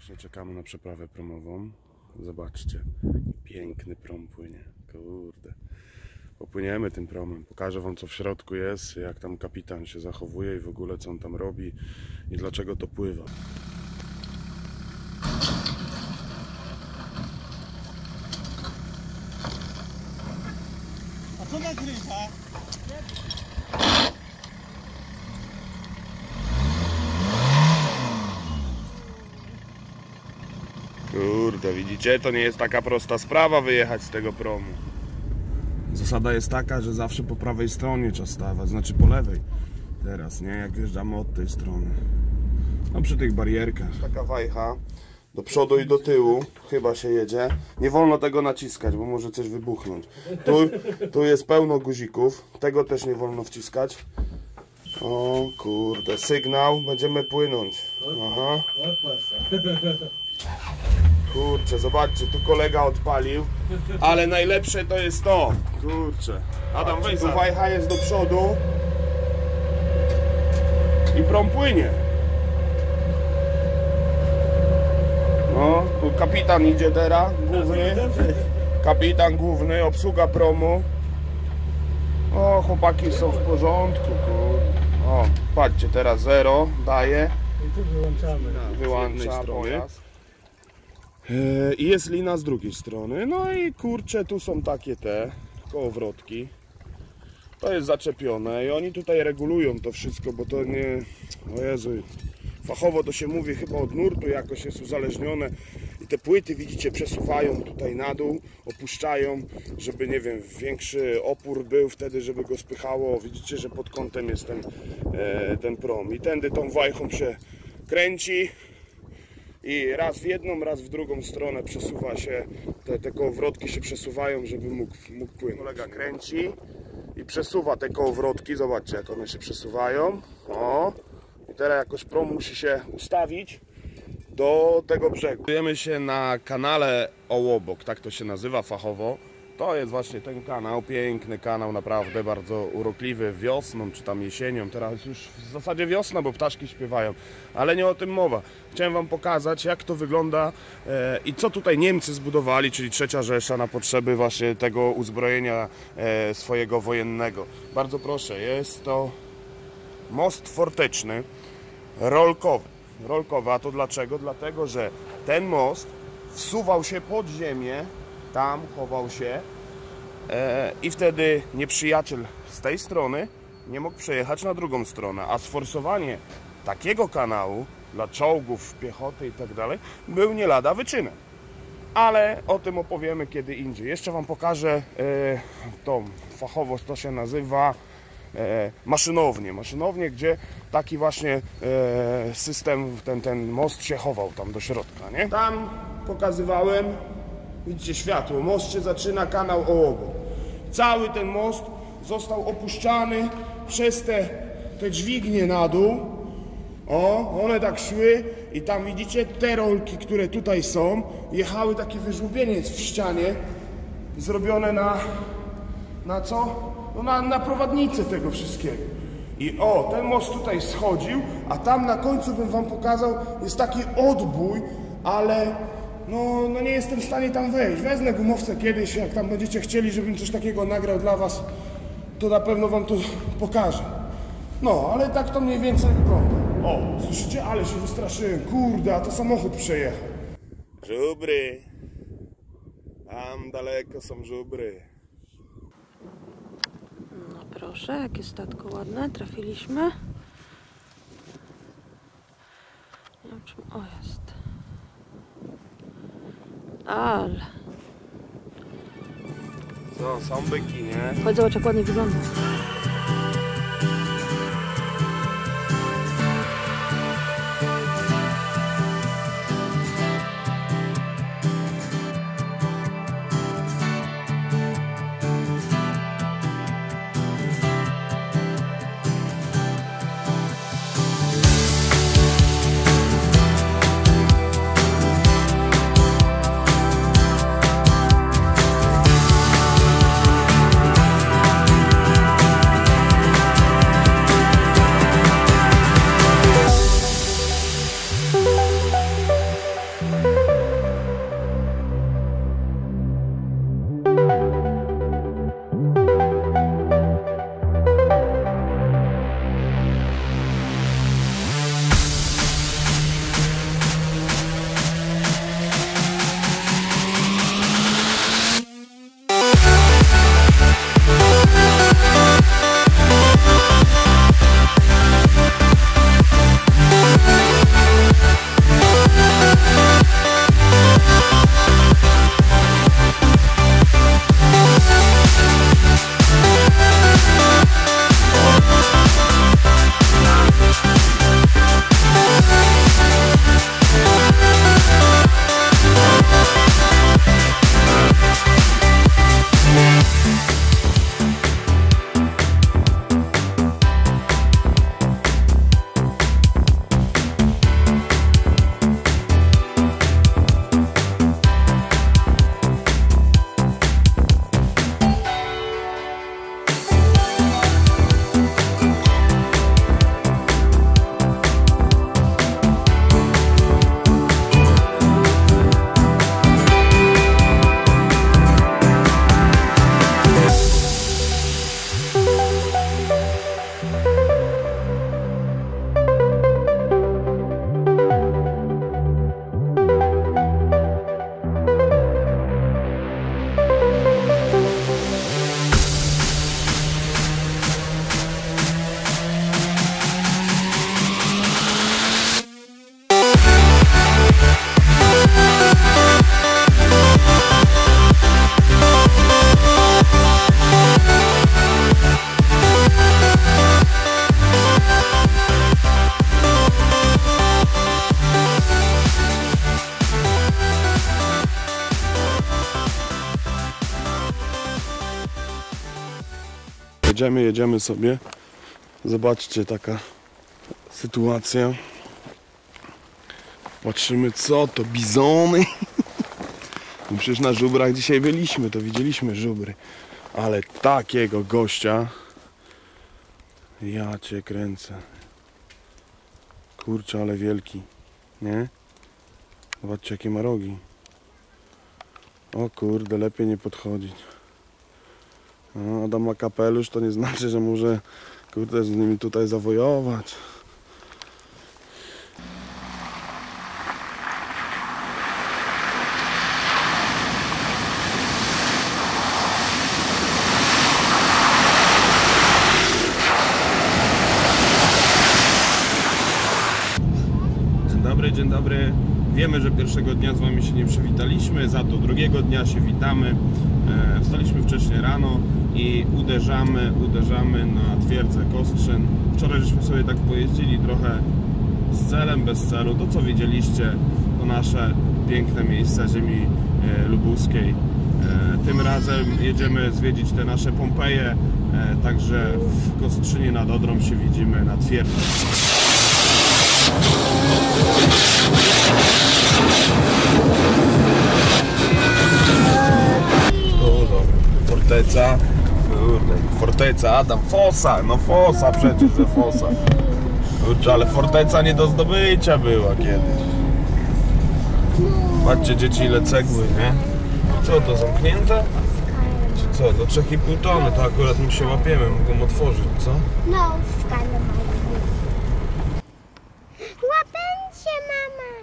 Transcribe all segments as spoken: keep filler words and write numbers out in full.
Właśnie czekamy na przeprawę promową. Zobaczcie, piękny prom płynie. Kurde. Popłyniemy tym promem. Pokażę wam, co w środku jest, jak tam kapitan się zachowuje i w ogóle co on tam robi i dlaczego to pływa. A co nagrywa? Kurde, widzicie? To nie jest taka prosta sprawa wyjechać z tego promu. Zasada jest taka, że zawsze po prawej stronie trzeba stawać, znaczy po lewej. Teraz, nie? Jak wjeżdżamy od tej strony. No przy tych barierkach. Taka wajcha. Do przodu i do tyłu chyba się jedzie. Nie wolno tego naciskać, bo może coś wybuchnąć. Tu, tu jest pełno guzików. Tego też nie wolno wciskać. O kurde, sygnał. Będziemy płynąć. Aha. Kurczę, zobaczcie, tu kolega odpalił. Ale najlepsze to jest to. Kurczę. Adam, weź, tu wajcha jest do przodu. I prom płynie. No, tu kapitan idzie teraz, główny. Kapitan główny, obsługa promu. O, chłopaki są w porządku, kurde. O, patrzcie, teraz zero daje. I tu wyłączamy. Wyłącza pojazd. I jest lina z drugiej strony. No i kurczę, tu są takie te kołowrotki. To jest zaczepione i oni tutaj regulują to wszystko, bo to nie... O Jezu, fachowo to się mówi, chyba od nurtu jakoś jest uzależnione. I te płyty, widzicie, przesuwają tutaj na dół, opuszczają, żeby, nie wiem, większy opór był wtedy, żeby go spychało. Widzicie, że pod kątem jest ten, e, ten prom. I tędy tą wajchą się kręci. I raz w jedną, raz w drugą stronę przesuwa się, te, te kołowrotki się przesuwają, żeby mógł, mógł płynąć. Kolega kręci i przesuwa te kołowrotki, zobaczcie, jak one się przesuwają. O. I teraz jakoś prom musi się ustawić do tego brzegu. Znajdujemy się na kanale Ołobok, tak to się nazywa fachowo. To jest właśnie ten kanał, piękny kanał, naprawdę bardzo urokliwy wiosną czy tam jesienią. Teraz już w zasadzie wiosna, bo ptaszki śpiewają, ale nie o tym mowa. Chciałem wam pokazać, jak to wygląda e, i co tutaj Niemcy zbudowali, czyli Trzecia Rzesza, na potrzeby właśnie tego uzbrojenia e, swojego wojennego. Bardzo proszę, jest to most forteczny, rolkowy. Rolkowy, a to dlaczego? Dlatego, że ten most wsuwał się pod ziemię, tam chował się e, i wtedy nieprzyjaciel z tej strony nie mógł przejechać na drugą stronę, a sforsowanie takiego kanału dla czołgów, piechoty i tak dalej był nie lada wyczynem. Ale o tym opowiemy kiedy indziej. Jeszcze wam pokażę e, tą fachowość, to się nazywa e, maszynownie. Maszynownie, gdzie taki właśnie e, system, ten, ten most się chował tam do środka, nie? Tam pokazywałem. Widzicie światło, most się zaczyna, kanał Ołobok. Cały ten most został opuszczany przez te, te dźwignie na dół. O, one tak szły i tam widzicie te rolki, które tutaj są, jechały takie wyżłobieniec w ścianie, zrobione na, na co? No na, na prowadnicę tego wszystkiego. I o, ten most tutaj schodził, a tam na końcu bym wam pokazał, jest taki odbój, ale... No, no nie jestem w stanie tam wejść. Wezmę gumowce kiedyś, jak tam będziecie chcieli, żebym coś takiego nagrał dla was, to na pewno wam to pokażę. No, ale tak to mniej więcej wygląda. O, słyszycie? Ale się wystraszyłem. Kurde, a to samochód przejechał. Żubry. Tam daleko są żubry. No proszę, jakie statko ładne. Trafiliśmy. Nie wiem, czym... O, jest. Ale. Co, są byki, nie? Chodź, zobacz, jak ładnie wygląda. jedziemy, jedziemy sobie. Zobaczcie, taka sytuacja. Patrzymy, co to, bizony. No przecież na żubrach dzisiaj byliśmy, to widzieliśmy żubry. Ale takiego gościa, ja cię kręcę. Kurczę, ale wielki, nie? Zobaczcie, jakie ma rogi. O kurde, lepiej nie podchodzić. No, Adam ma kapelusz, to nie znaczy, że może kurde z nimi tutaj zawojować. Dzień dobry, dzień dobry. Wiemy, że pierwszego dnia z Wami się nie przywitaliśmy, za to drugiego dnia się witamy. E, wstaliśmy wcześniej rano i uderzamy, uderzamy na twierdzę Kostrzyn. Wczoraj żeśmy sobie tak pojeździli trochę z celem, bez celu. To co widzieliście, to nasze piękne miejsca ziemi e, lubuskiej. E, tym razem jedziemy zwiedzić te nasze Pompeje, e, także w Kostrzynie nad Odrą się widzimy na twierdzy. O, dobra. Forteca. Kurde, forteca, Adam, fosa, no fosa przecież, że fosa. Kurczę, ale forteca nie do zdobycia była kiedyś. Patrzcie dzieci, ile cegły, nie? Co to, zamknięte? Czy co, do trzech i pół tony, to akurat my się łapiemy, mogą otworzyć, co? No, skalę. Łapęcie, mama!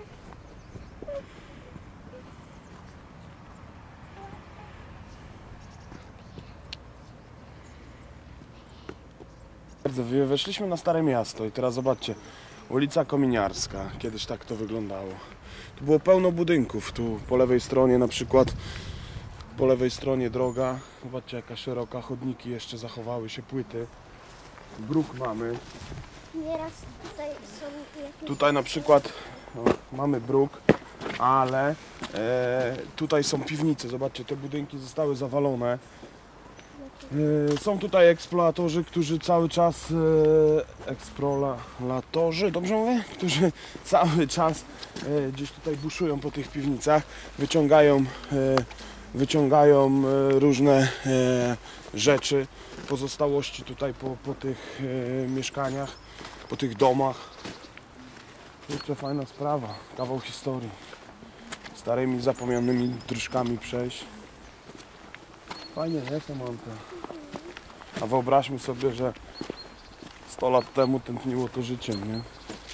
Weszliśmy na Stare Miasto i teraz zobaczcie, ulica Kominiarska, kiedyś tak to wyglądało. Tu było pełno budynków, tu po lewej stronie na przykład, po lewej stronie droga, zobaczcie jaka szeroka, chodniki jeszcze zachowały się, płyty. Bruk mamy. Nieraz tutaj są jakieś... Tutaj na przykład no, mamy bruk, ale e, tutaj są piwnice, zobaczcie, te budynki zostały zawalone. E, są tutaj eksploatorzy, którzy cały czas, e, eksploratorzy, dobrze mówię? Którzy cały czas e, gdzieś tutaj buszują po tych piwnicach, wyciągają, e, wyciągają e, różne e, rzeczy, pozostałości tutaj po, po tych e, mieszkaniach, po tych domach. Kurczę, fajna sprawa, kawał historii. Starymi, zapomnianymi dróżkami przejść. Fajnie, nie, Samantha? A wyobraźmy sobie, że sto lat temu tętniło to życiem, nie?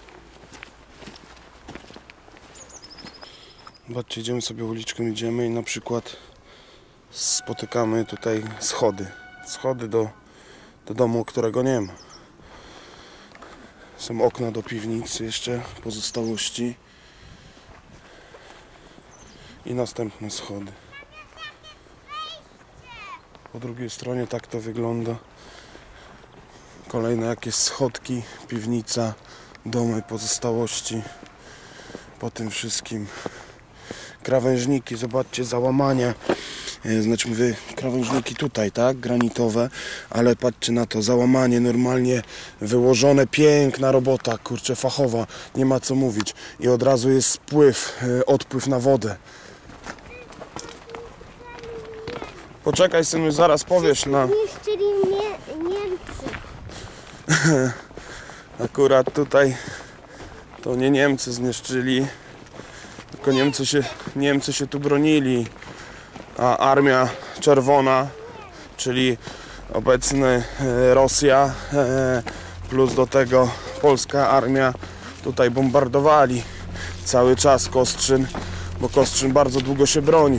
Zobaczcie, idziemy sobie uliczką, idziemy i na przykład spotykamy tutaj schody. Schody do, do domu, którego nie ma. Są okna do piwnicy, jeszcze pozostałości. I następne schody. Po drugiej stronie tak to wygląda. Kolejne jakieś schodki, piwnica, domy, pozostałości. Po tym wszystkim krawężniki, zobaczcie, załamania. Znaczy mówię, krawężniki tutaj, tak, granitowe, ale patrzcie na to, załamanie normalnie wyłożone, piękna robota, kurczę, fachowa, nie ma co mówić. I od razu jest spływ, odpływ na wodę. Poczekaj, synu, zaraz powiesz na... Zniszczyli mnie Niemcy. Akurat tutaj to nie Niemcy zniszczyli, tylko Niemcy się, Niemcy się tu bronili, a Armia Czerwona, czyli obecny Rosja, plus do tego polska armia tutaj bombardowali cały czas Kostrzyn, bo Kostrzyn bardzo długo się bronił.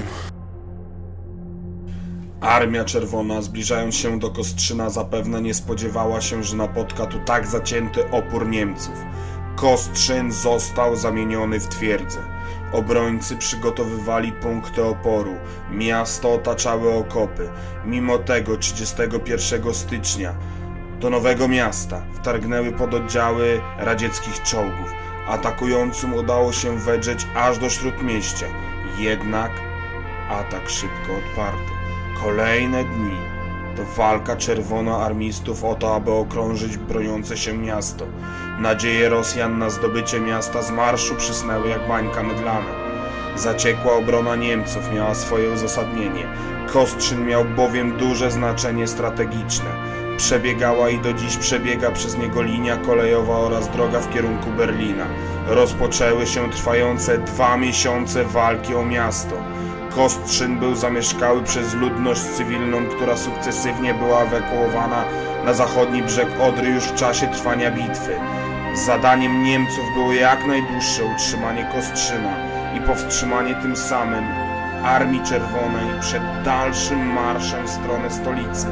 Armia Czerwona, zbliżając się do Kostrzyna, zapewne nie spodziewała się, że napotka tu tak zacięty opór Niemców. Kostrzyn został zamieniony w twierdzę. Obrońcy przygotowywali punkty oporu. Miasto otaczały okopy. Mimo tego trzydziestego pierwszego stycznia do Nowego Miasta wtargnęły pododdziały radzieckich czołgów. Atakującym udało się wedrzeć aż do Śródmieścia. Jednak atak szybko odparto. Kolejne dni To walka czerwonoarmistów o to, aby okrążyć broniące się miasto. Nadzieje Rosjan na zdobycie miasta z marszu przysnęły jak bańka mydlana. Zaciekła obrona Niemców miała swoje uzasadnienie. Kostrzyn miał bowiem duże znaczenie strategiczne. Przebiegała i do dziś przebiega przez niego linia kolejowa oraz droga w kierunku Berlina. Rozpoczęły się trwające dwa miesiące walki o miasto. Kostrzyn był zamieszkały przez ludność cywilną, która sukcesywnie była ewakuowana na zachodni brzeg Odry już w czasie trwania bitwy. Zadaniem Niemców było jak najdłuższe utrzymanie Kostrzyna i powstrzymanie tym samym Armii Czerwonej przed dalszym marszem w stronę stolicy.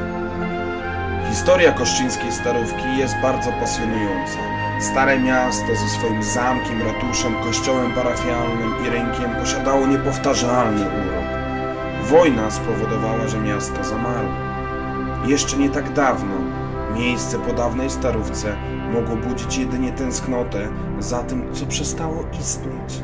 Historia koszczyńskiej Starówki jest bardzo pasjonująca. Stare miasto ze swoim zamkiem, ratuszem, kościołem parafialnym i rynkiem posiadało niepowtarzalny urok. Wojna spowodowała, że miasto zamarło. Jeszcze nie tak dawno miejsce po dawnej Starówce mogło budzić jedynie tęsknotę za tym, co przestało istnieć.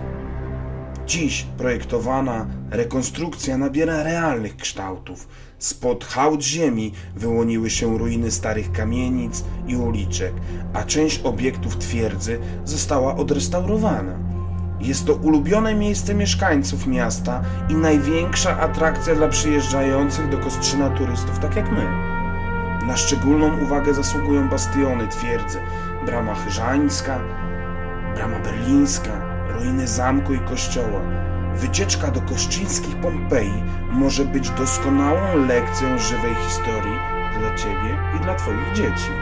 Dziś projektowana rekonstrukcja nabiera realnych kształtów. Spod hałd ziemi wyłoniły się ruiny starych kamienic i uliczek, a część obiektów twierdzy została odrestaurowana. Jest to ulubione miejsce mieszkańców miasta i największa atrakcja dla przyjeżdżających do Kostrzyna turystów, tak jak my. Na szczególną uwagę zasługują bastiony twierdzy, brama chyżańska, brama berlińska, ruiny zamku i kościoła. Wycieczka do koszczyńskich Pompeji może być doskonałą lekcją żywej historii dla Ciebie i dla Twoich dzieci.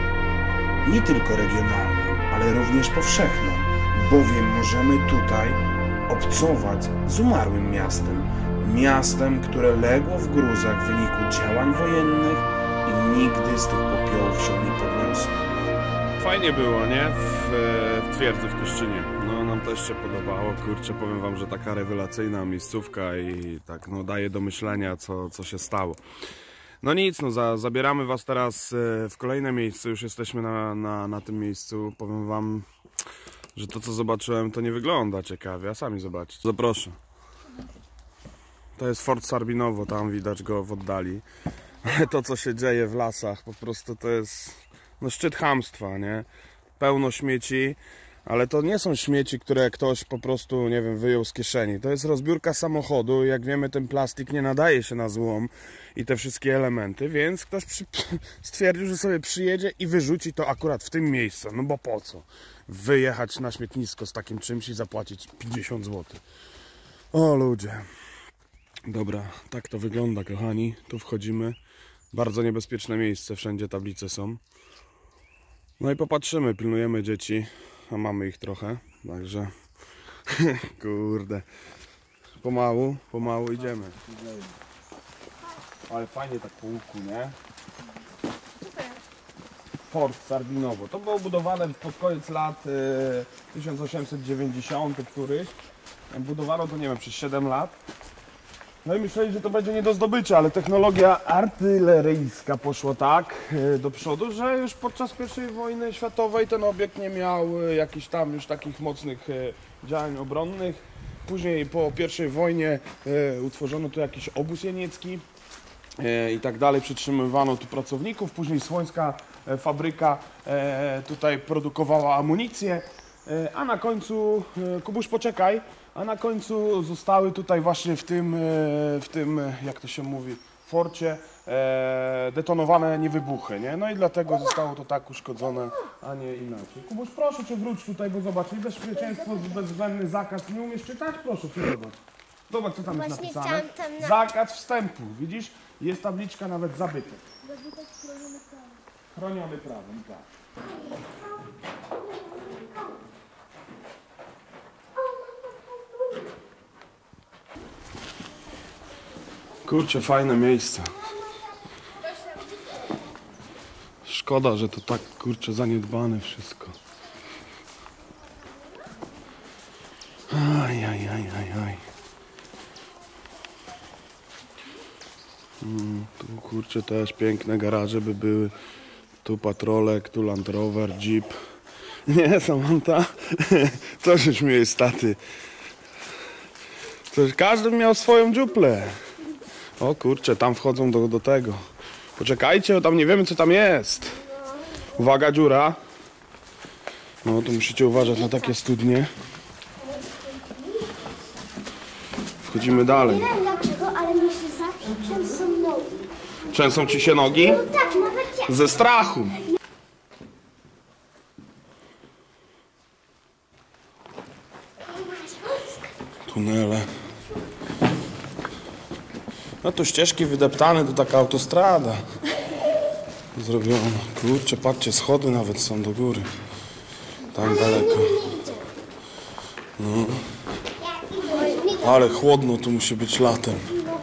Nie tylko regionalną, ale również powszechną, bowiem możemy tutaj obcować z umarłym miastem. Miastem, które legło w gruzach w wyniku działań wojennych i nigdy z tych popiołów się nie podniosło. Fajnie było, nie? W, w twierdzy w Koszczynie. No nam też się podobało. Kurczę, powiem wam, że taka rewelacyjna miejscówka i tak no daje do myślenia, co, co się stało. No nic, no za, zabieramy was teraz w kolejne miejsce. Już jesteśmy na, na, na tym miejscu. Powiem wam, że to co zobaczyłem, to nie wygląda ciekawie, a sami zobaczcie. Zaproszę. To jest Fort Sarbinowo, tam widać go w oddali. Ale to co się dzieje w lasach, po prostu to jest no szczyt chamstwa, nie? Pełno śmieci, ale to nie są śmieci, które ktoś po prostu, nie wiem, wyjął z kieszeni. To jest rozbiórka samochodu. Jak wiemy, ten plastik nie nadaje się na złom i te wszystkie elementy, więc ktoś przy... stwierdził, że sobie przyjedzie i wyrzuci to akurat w tym miejscu. No bo po co? Wyjechać na śmietnisko z takim czymś i zapłacić pięćdziesiąt złotych. O ludzie. Dobra, tak to wygląda, kochani. Tu wchodzimy. Bardzo niebezpieczne miejsce, wszędzie tablice są. No i popatrzymy, pilnujemy dzieci, a mamy ich trochę, także kurde, pomału, pomału idziemy. Ale fajnie tak po łuku, nie? Fort Sarbinowo, to było budowane pod koniec lat y, tysiąc osiemset dziewięćdziesiątych któryś, budowano to nie wiem przez siedem lat. No i myśleli, że to będzie nie do zdobycia, ale technologia artyleryjska poszła tak do przodu, że już podczas pierwszej wojny światowej ten obiekt nie miał jakichś tam już takich mocnych działań obronnych. Później po pierwszej wojnie utworzono tu jakiś obóz jeniecki i tak dalej, przytrzymywano tu pracowników. Później słońska fabryka tutaj produkowała amunicję, a na końcu, Kubuś poczekaj, a na końcu zostały tutaj właśnie w tym, w tym jak to się mówi, forcie detonowane niewybuchy, nie? No i dlatego zostało to tak uszkodzone, a nie inaczej. Kubuś, proszę Cię wróć tutaj, bo zobacz, bezpieczeństwo, bezwzględny zakaz, nie umiesz czytać? Proszę Cię, zobacz. Zobacz, co tam jest Właśnie napisane. chciałam tam na- Zakaz wstępu, widzisz? Jest tabliczka nawet zabytek. Chroniony prawem, tak. Kurczę, fajne miejsce. Szkoda, że to tak, kurczę, zaniedbane wszystko. Aj, aj, aj, aj, aj. Mm, tu, kurczę, też piękne garaże by były. Tu patrolek, tu Land Rover, Jeep. Nie, Samanta? Co się śmieje z taty? Coś, każdy miał swoją dziuplę. O kurczę, tam wchodzą do, do tego. Poczekajcie, bo tam nie wiemy co tam jest. Uwaga, dziura. No tu musicie uważać na takie studnie. Wchodzimy dalej. Nie wiem dlaczego, ale mi się zawsze często nogi. Trzęsą ci się nogi? Tak, nawet ja. Ze strachu. Tunele. No to ścieżki wydeptane, to taka autostrada zrobiona. Kurczę, patrzcie, schody nawet są do góry. Tam daleko. No. Ale chłodno tu musi być latem.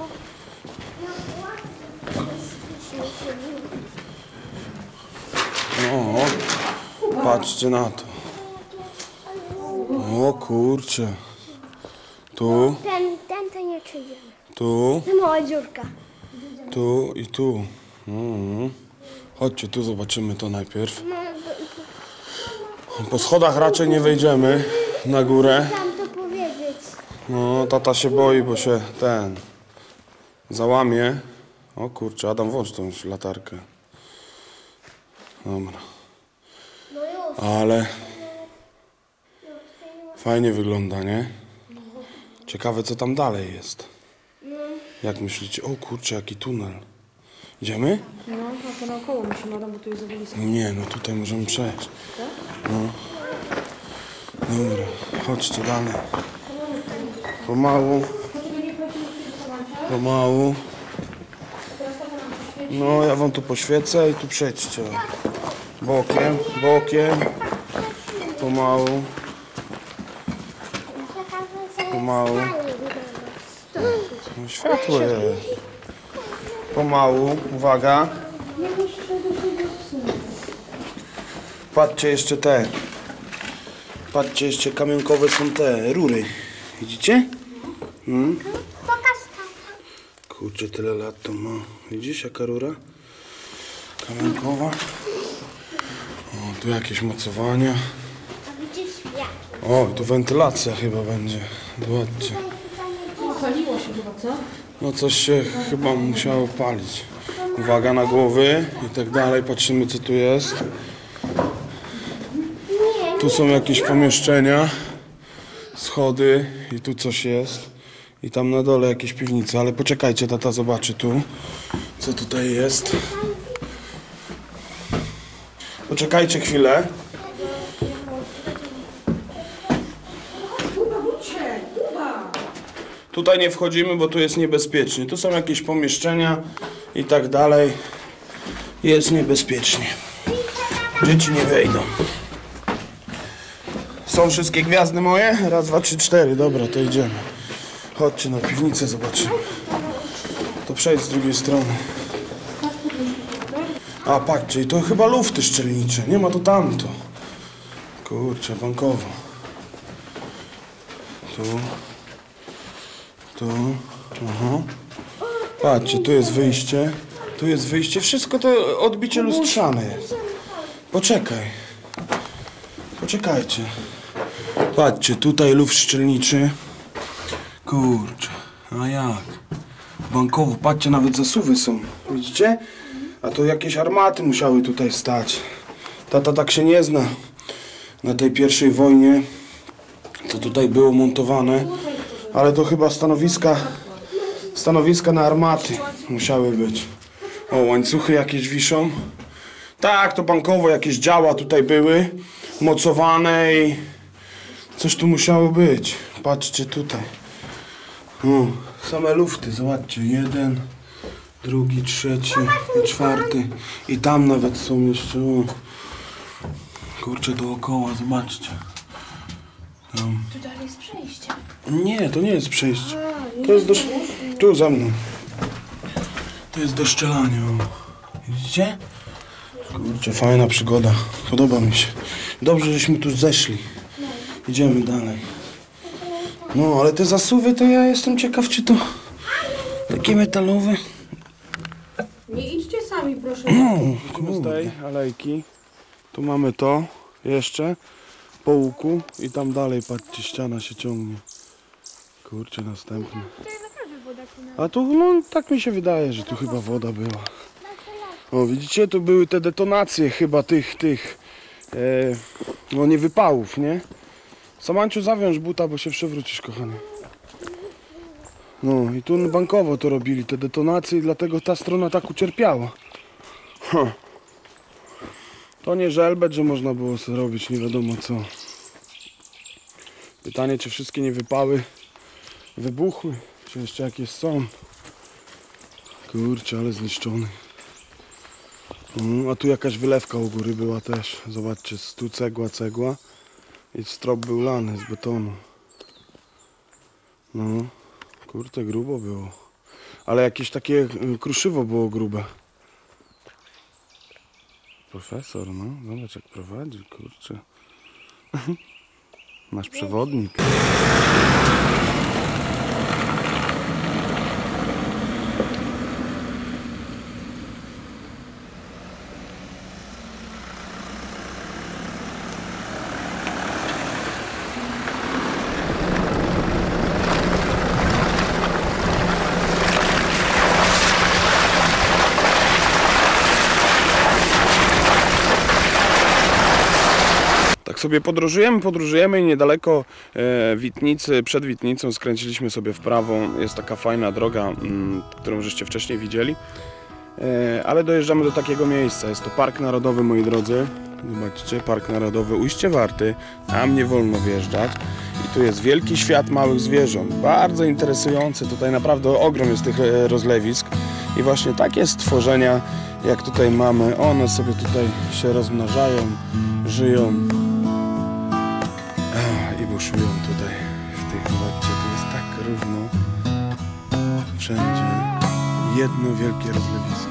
O, patrzcie na to. O kurczę. Tu, Ten, ten to nie czyjemy. tu, To mała dziurka. tu i tu. Mhm. Chodźcie, tu zobaczymy to najpierw. Po schodach raczej nie wejdziemy na górę. Chciałam to powiedzieć. No, tata się boi, bo się ten załamie. O kurczę, Adam, włącz tą latarkę. Dobra. No już. Ale fajnie wygląda, nie? Ciekawe, co tam dalej jest. Jak myślicie? O kurczę, jaki tunel. Idziemy? No, a to naokoło musimy, Adam, bo tu jest za blisko. Nie, no tutaj możemy przejść. No. Dobra, chodźcie dalej. Pomału. Pomału. No, ja wam tu poświecę i tu przejdźcie. Bokiem, bokiem. Pomału. Pomału. No, światło jest. Pomału, uwaga. Patrzcie jeszcze te. Patrzcie, jeszcze kamionkowe są te rury. Widzicie? Hmm? Pokaż tam. Kurczę, tyle lat to ma. Widzisz, jaka rura? Kamionkowa. O, tu jakieś mocowania. A widzisz jak? O, tu wentylacja chyba będzie. Zobaczcie. Paliło się chyba, co? No coś się chyba musiało palić. Uwaga na głowy i tak dalej. Patrzymy, co tu jest. Tu są jakieś pomieszczenia, schody i tu coś jest. I tam na dole jakieś piwnice, ale poczekajcie, tata zobaczy tu, co tutaj jest. Poczekajcie chwilę. Tutaj nie wchodzimy, bo tu jest niebezpiecznie. Tu są jakieś pomieszczenia i tak dalej. Jest niebezpiecznie. Dzieci nie wejdą. Są wszystkie gwiazdy moje? Raz, dwa, trzy, cztery. Dobra, to idziemy. Chodźcie na piwnicę, zobaczymy. To przejdź z drugiej strony. A, patrzcie, to chyba lufty szczelnicze. Nie ma to tamto. Kurczę, bankowo. Tu. Tu. Aha. Patrzcie, tu jest wyjście. Tu jest wyjście. Wszystko to odbicie lustrzane jest. Poczekaj. Poczekajcie. Patrzcie, tutaj luft szczelniczy. Kurczę, a jak? Bankowo, patrzcie, nawet zasuwy są. Widzicie? A to jakieś armaty musiały tutaj stać. Tata tak się nie zna na tej pierwszej wojnie, co tutaj było montowane. Ale to chyba stanowiska, stanowiska na armaty musiały być. O, łańcuchy jakieś wiszą. Tak, to bankowo jakieś działa tutaj były, mocowane i coś tu musiało być. Patrzcie tutaj. O, same lufty, zobaczcie. Jeden, drugi, trzeci i czwarty. I tam nawet są jeszcze. O. Kurczę, dookoła, zobaczcie. Tam. Tu dalej jest przejście. Nie, to nie jest przejście. To jest do... Tu za mną. To jest do szczelania. O. Widzicie? Kurczę, fajna przygoda. Podoba mi się. Dobrze, żeśmy tu zeszli. Idziemy dalej. No, ale te zasuwy to ja jestem ciekaw, czy to takie metalowe. Nie idźcie sami, proszę. No, z tej alejki. Tu mamy to jeszcze po łuku i tam dalej, patrzcie, ściana się ciągnie. Kurczę, następny. A tu, no, tak mi się wydaje, że tu chyba woda była. O, widzicie, tu były te detonacje chyba tych, tych, e, no nie wypałów, nie? Samanciu, zawiąż buta, bo się przewrócisz, kochany. No i tu bankowo to robili, te detonacje, i dlatego ta strona tak ucierpiała. Ha. To nie żelbet, że można było sobie robić nie wiadomo co. Pytanie, czy wszystkie nie wypały wybuchły, czy jeszcze jakieś są. Kurczę, ale zniszczony. Mm, a tu jakaś wylewka u góry była też. Zobaczcie, tu cegła, cegła i strop był lany z betonu. No, kurczę, grubo było. Ale jakieś takie kruszywo było grube. Profesor, no, zobacz jak prowadzi, kurczę. Nasz przewodnik. Tak sobie podróżujemy, podróżujemy i niedaleko e, Witnicy, przed Witnicą skręciliśmy sobie w prawo. Jest taka fajna droga, m, którą żeście wcześniej widzieli. E, ale dojeżdżamy do takiego miejsca. Jest to Park Narodowy, moi drodzy. Zobaczcie, Park Narodowy Ujście Warty. Tam nie wolno wjeżdżać. I tu jest wielki świat małych zwierząt. Bardzo interesujący. Tutaj naprawdę ogrom jest tych rozlewisk. I właśnie takie stworzenia, jak tutaj mamy, one sobie tutaj się rozmnażają, żyją. I buszują tutaj w tych, zobaczcie, tu jest tak równo wszędzie jedno wielkie rozlewisko.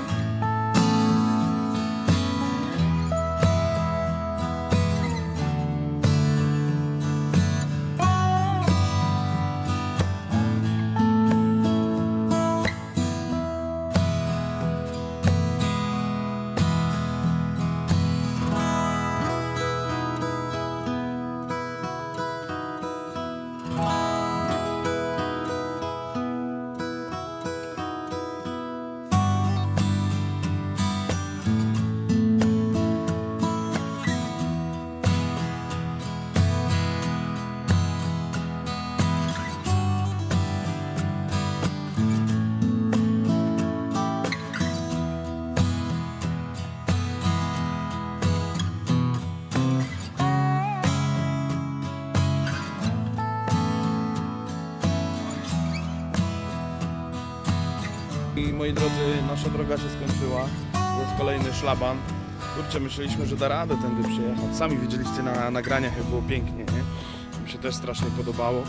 I moi drodzy, nasza droga się skończyła. To jest kolejny szlaban. Kurczę, myśleliśmy, że da radę tędy przyjechać. Sami widzieliście na nagraniach, jak było pięknie, nie? Mi się też strasznie podobało.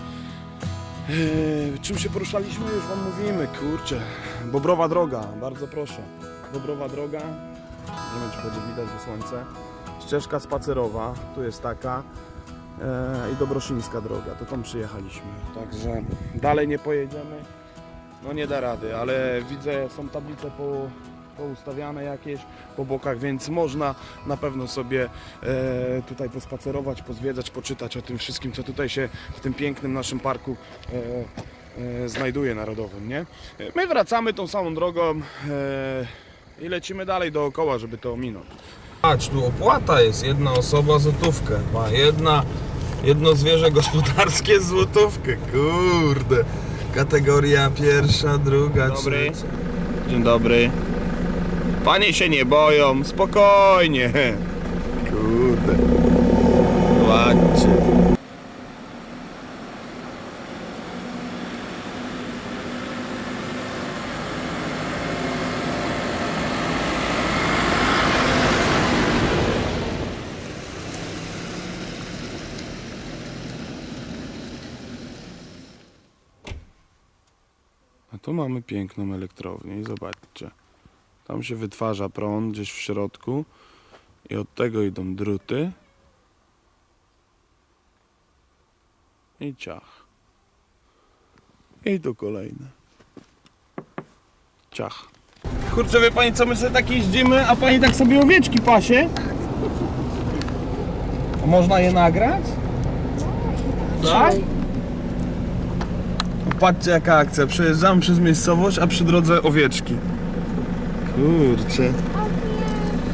Eee, czym się poruszaliśmy, już wam mówimy, kurczę. Bobrowa droga, bardzo proszę. Bobrowa droga. Nie wiem, czy będzie widać, bo słońce. Ścieżka spacerowa, tu jest taka. Eee, I Dobroszyńska droga, to tam przyjechaliśmy. Także dalej nie pojedziemy. No nie da rady, ale widzę, są tablice po, poustawiane jakieś po bokach, więc można na pewno sobie e, tutaj pospacerować, pozwiedzać, poczytać o tym wszystkim, co tutaj się w tym pięknym naszym parku e, e, znajduje narodowym, nie? My wracamy tą samą drogą e, i lecimy dalej dookoła, żeby to ominąć. Patrz, tu opłata jest, jedna osoba złotówkę, ma jedna, jedno zwierzę gospodarskie złotówkę, kurde. Kategoria pierwsza, druga, Dobry. trzecia. Dzień dobry. Panie się nie boją, spokojnie. Kurde. Zobaczcie. A tu mamy piękną elektrownię i zobaczcie. Tam się wytwarza prąd gdzieś w środku i od tego idą druty i ciach. I tu kolejne. Ciach. Kurczę, wie pani co, my sobie tak jeździmy, a pani tak sobie owieczki pasie? A można je nagrać? Tak? Patrzcie jaka akcja, przejeżdżamy przez miejscowość, a przy drodze owieczki. Kurczę.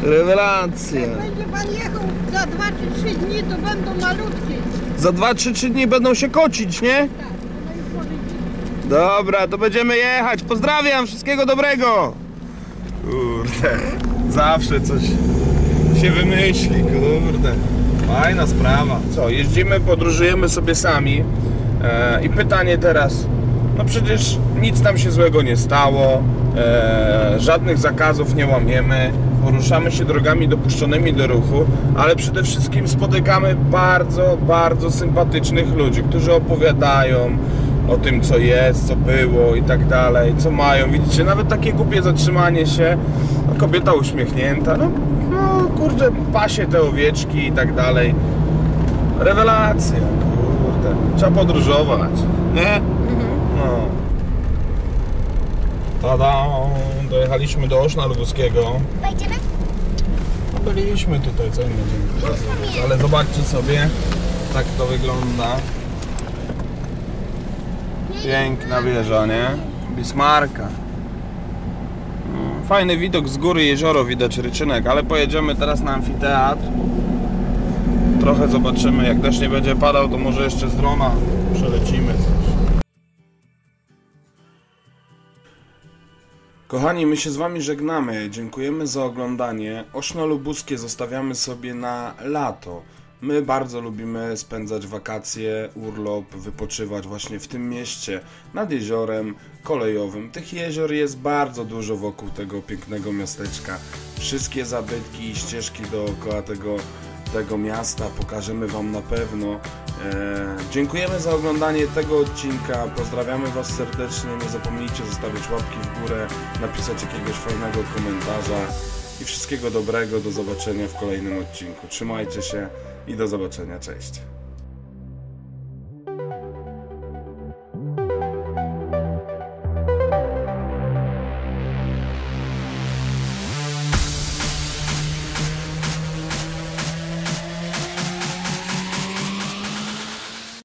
Rewelacja. Jak będzie pan jechał za dwa czy trzy dni, to będą malutkie. Za dwa trzy trzy dni będą się kocić, nie? Tak, one już może być. Dobra, to będziemy jechać. Pozdrawiam, wszystkiego dobrego. Kurde, zawsze coś się wymyśli, kurde. Fajna sprawa. Co, jeździmy, podróżujemy sobie sami. E, I pytanie teraz, no przecież nic nam się złego nie stało, e, żadnych zakazów nie łamiemy, poruszamy się drogami dopuszczonymi do ruchu, ale przede wszystkim spotykamy bardzo, bardzo sympatycznych ludzi, którzy opowiadają o tym, co jest, co było i tak dalej, co mają. Widzicie, nawet takie głupie zatrzymanie się, no, kobieta uśmiechnięta, no, no kurczę, pasie te owieczki i tak dalej. Rewelacja, kurde, trzeba podróżować, nie? No. Tada, dojechaliśmy do Oszna Lubuskiego. Wejdziemy? No, byliśmy tutaj, co innego będziemy pokazywać, ale zobaczcie sobie, tak to wygląda. Piękna wieża, nie? Bismarcka. No, fajny widok z góry, jezioro, widać Ryczynek, ale pojedziemy teraz na amfiteatr. Trochę zobaczymy, jak deszcz nie będzie padał, to może jeszcze z drona przelecimy coś. Kochani, my się z wami żegnamy. Dziękujemy za oglądanie. Oszno Lubuskie zostawiamy sobie na lato. My bardzo lubimy spędzać wakacje, urlop, wypoczywać właśnie w tym mieście, nad jeziorem kolejowym. Tych jezior jest bardzo dużo wokół tego pięknego miasteczka. Wszystkie zabytki i ścieżki dookoła tego, tego miasta pokażemy wam na pewno. Eee, dziękujemy za oglądanie tego odcinka, pozdrawiamy was serdecznie, nie zapomnijcie zostawić łapki w górę, napisać jakiegoś fajnego komentarza i wszystkiego dobrego, do zobaczenia w kolejnym odcinku. Trzymajcie się i do zobaczenia, cześć.